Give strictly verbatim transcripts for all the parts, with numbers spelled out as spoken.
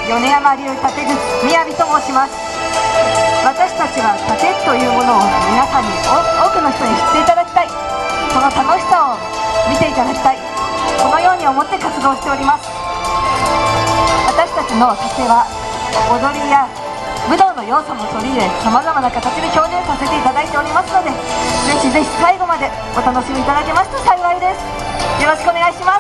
米山流盾筒みやびと申します。私たちは盾というものを皆さんに多くの人に知っていただきたい、その楽しさを見ていただきたい、このように思って活動しております。私たちの盾は踊りや武道の要素も取り入れ、さまざまな形で表現させていただいておりますので、ぜひぜひ最後までお楽しみいただけますと幸いです。よろしくお願いします。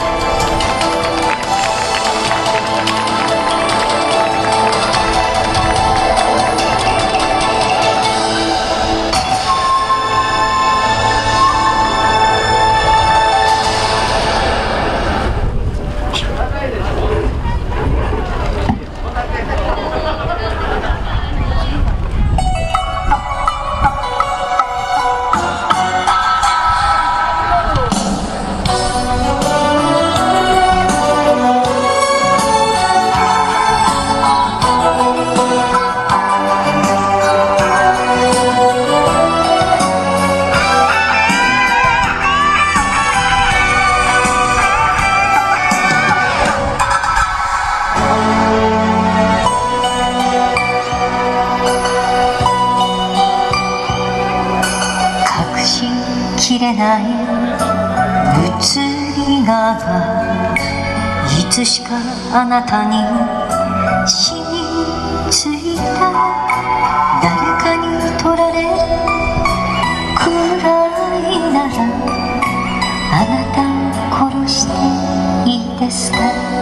切れない移りがいつしかあなたに染みついた、誰かに取られるくらいならあなたを殺していいですか。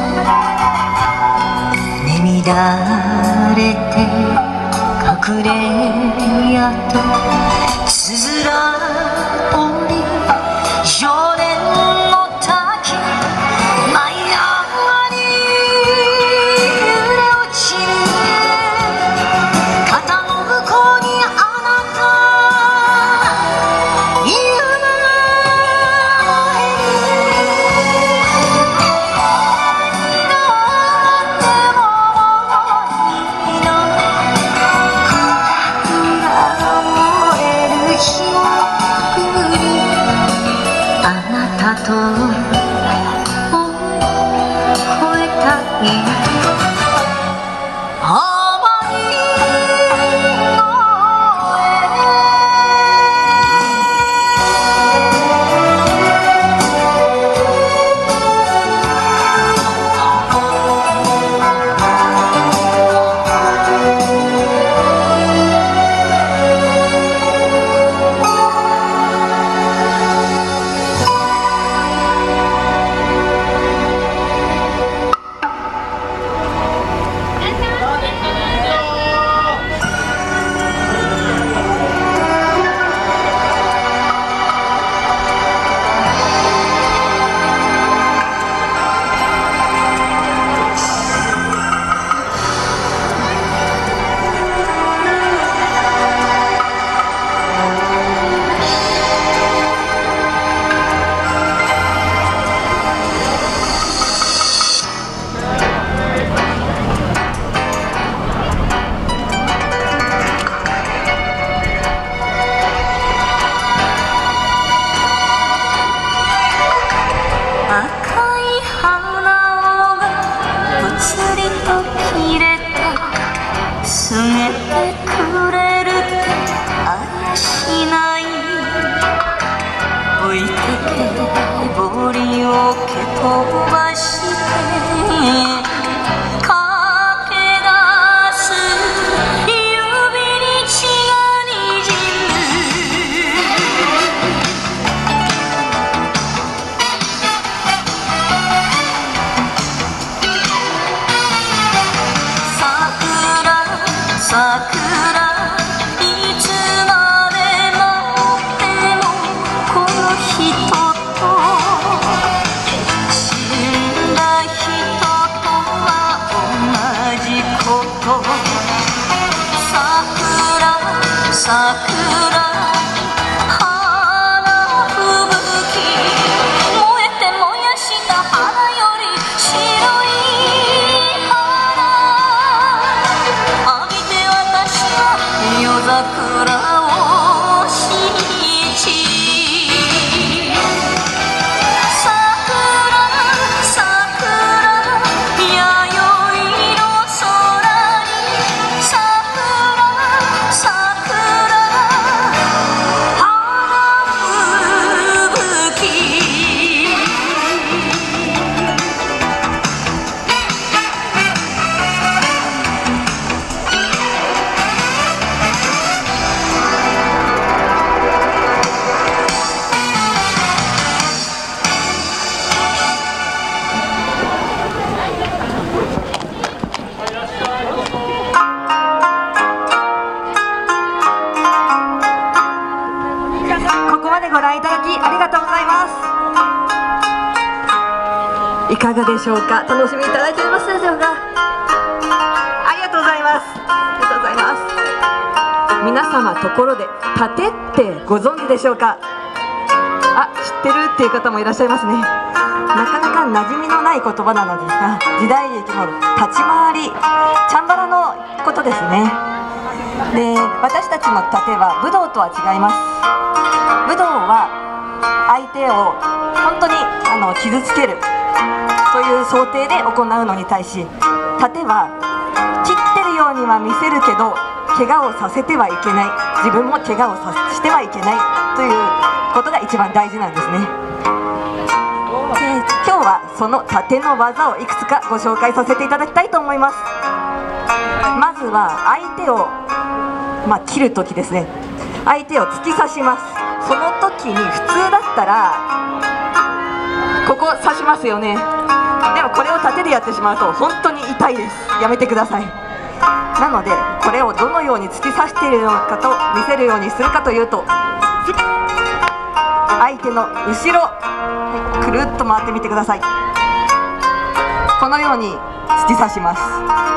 眠られて隠れやとつづら折り少年の滝、舞い上がり揺れ落ちる肩の向こうにあなたいるなんでもいいの、くらくら燃える火をあなたと超えたいぼりを蹴飛ばして駆け出す指に血がにじむ桜桜いつまでもってもこの人といかがでしょうか。楽しみいただいていますでしょうか。ありがとうございます。ありがとうございます。皆様、ところで盾ってご存知でしょうか。あ、知ってるっていう方もいらっしゃいますね。なかなか馴染みのない言葉なのですが、時代劇の立ち回り、チャンバラのことですね。で、私たちの盾は武道とは違います。武道は相手を本当にあの傷つけるという想定で行うのに対し、盾は切ってるようには見せるけど怪我をさせてはいけない、自分も怪我をさしてはいけないということが一番大事なんですね。で、今日はその盾の技をいくつかご紹介させていただきたいと思います。まずは相手を、まあ、切る時ですね。相手を突き刺します。その時に普通だったらここ刺しますよね。でもこれを盾でやってしまうと本当に痛いです。やめてください。なのでこれをどのように突き刺しているのかと見せるようにするかというと、相手の後ろ、はい、くるっと回ってみてください。このように突き刺します。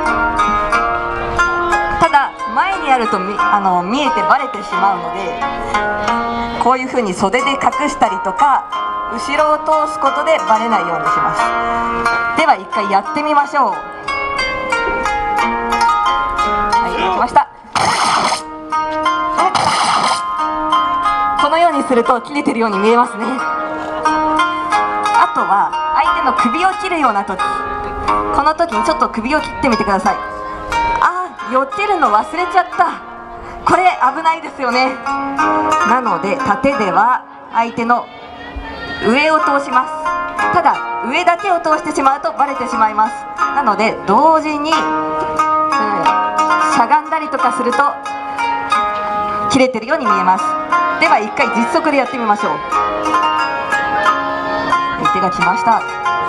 ただ前にあるとみあの見えてバレてしまうので、こういうふうに袖で隠したりとか後ろを通すことでバレないようにします。では一回やってみましょう。はい、できました。このようにすると切れてるように見えますね。あとは相手の首を切るような時、この時にちょっと首を切ってみてください。あー、避けるの忘れちゃった。これ危ないですよね。なので盾では相手の上を通します。ただ上だけを通してしまうとバレてしまいます。なので同時に、うん、しゃがんだりとかすると切れてるように見えます。では一回実測でやってみましょう。手が来ました。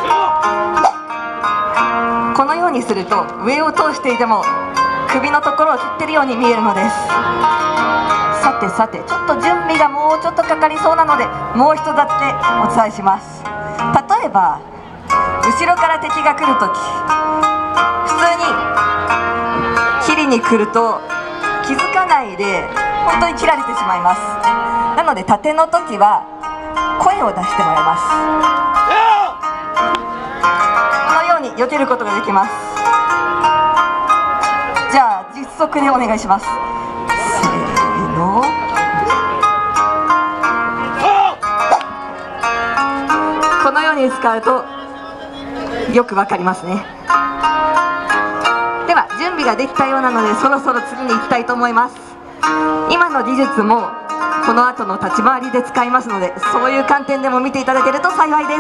このようにすると上を通していても首のところを切ってるように見えるのです。さてさて、ちょっと準備がもうちょっとかかりそうなのでもう一つだけお伝えします。例えば後ろから敵が来るとき、普通に切りに来ると気づかないで本当に切られてしまいます。なので盾の時は声を出してもらいます。このように避けることができます。じゃあ実測でお願いします。せーの。このように使うとよくわかりますね。では準備ができたようなのでそろそろ次に行きたいと思います。今の技術もこの後の立ち回りで使いますので、そういう観点でも見ていただけると幸いです。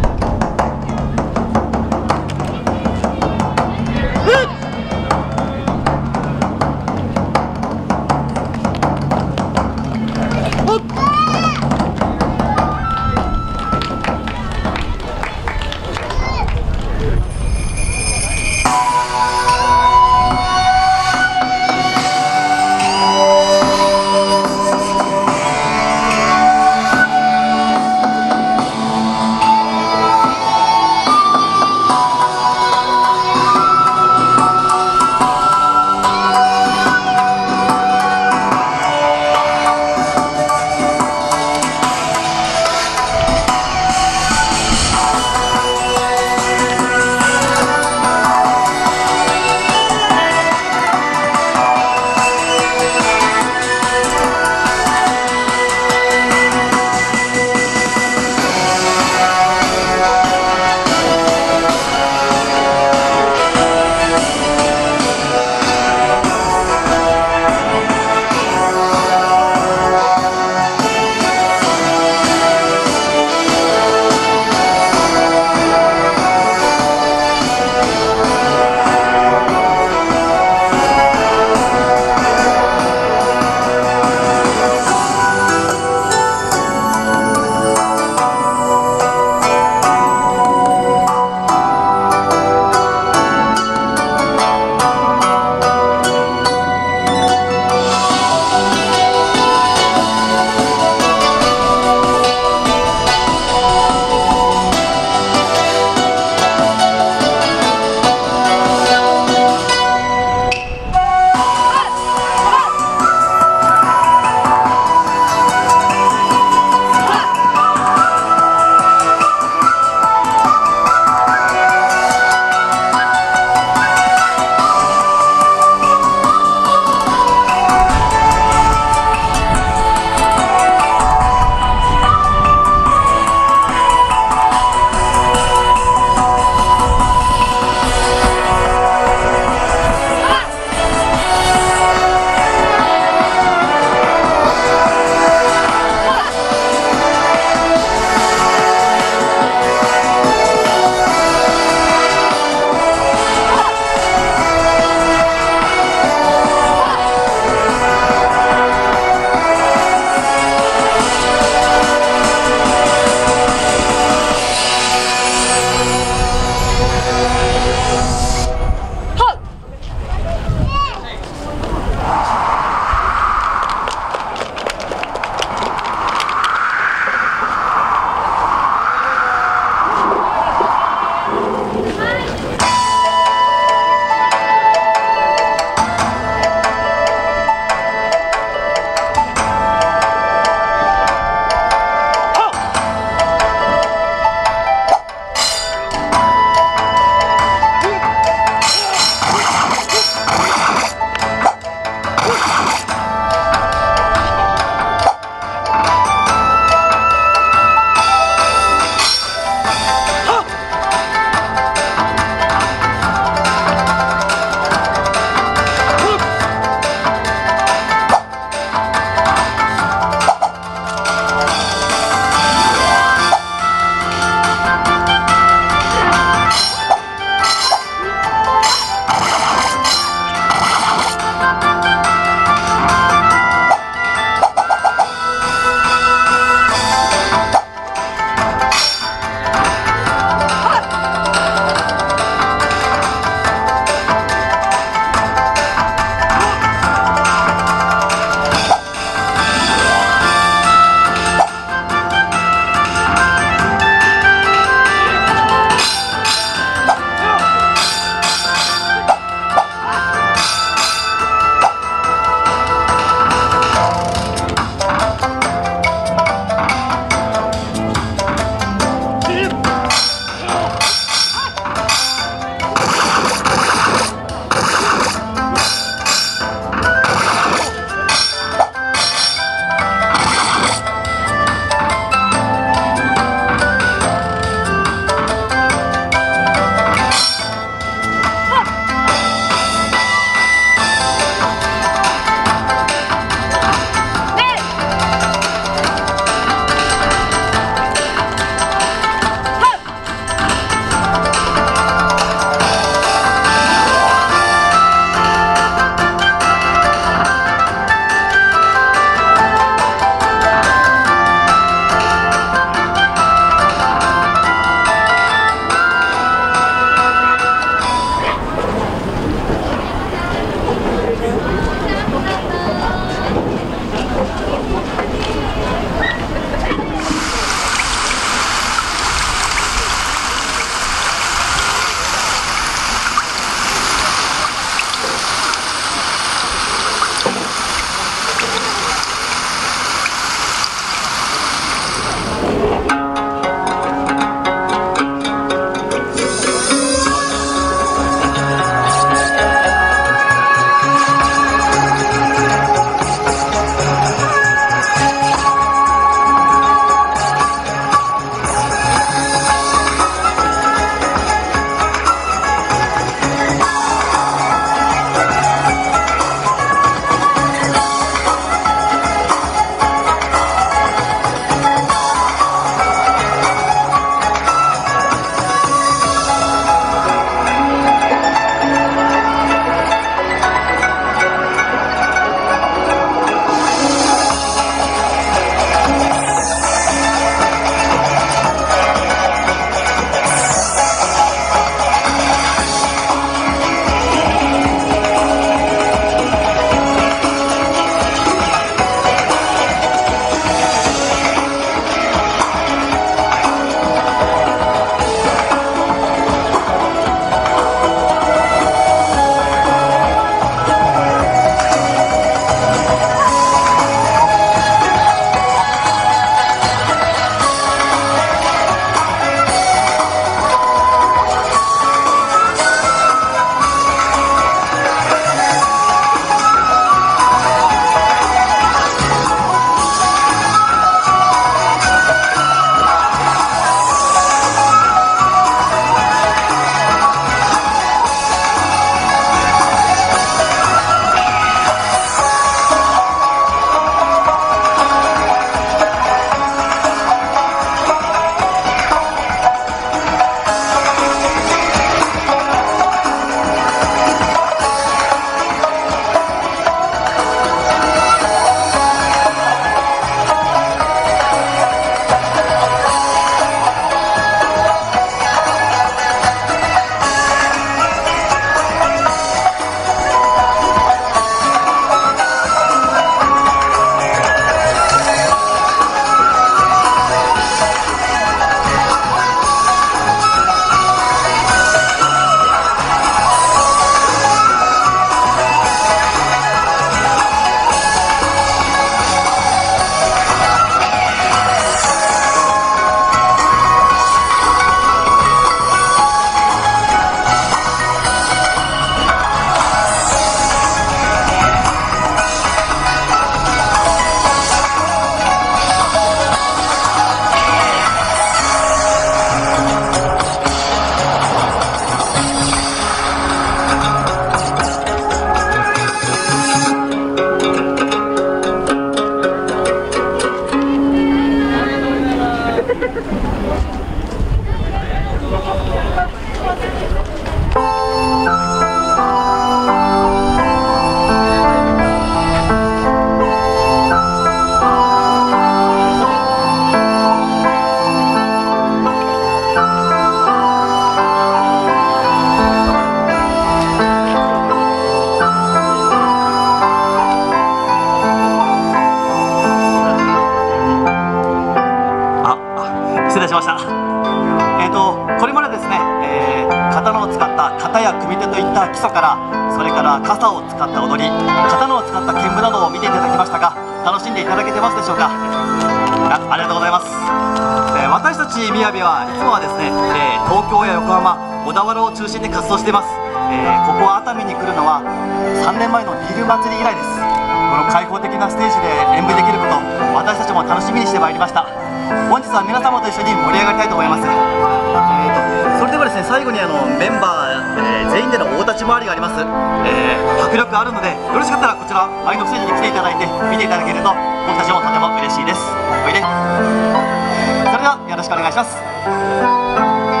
礎から、それから傘を使った踊り、刀を使った剣舞などを見ていただきましたが、楽しんでいただけてますでしょうか。あ, ありがとうございます。えー、私たちみやびはいつもはですね、えー、東京や横浜、小田原を中心に活動しています。えー、ここ熱海に来るのはさんねんまえのビル祭り以来です。この開放的なステージで演舞できること、私たちも楽しみにしてまいりました。本日は皆様と一緒に盛り上がりたいと思います。えー、とそれではですね、最後にあのメンバー、えー、全員での大立ち回りがあります。えー、迫力あるので、よろしかったらこちら愛のステージに来ていただいて見ていただけると僕たちもとても嬉しいです。おいで。それではよろしくお願いします。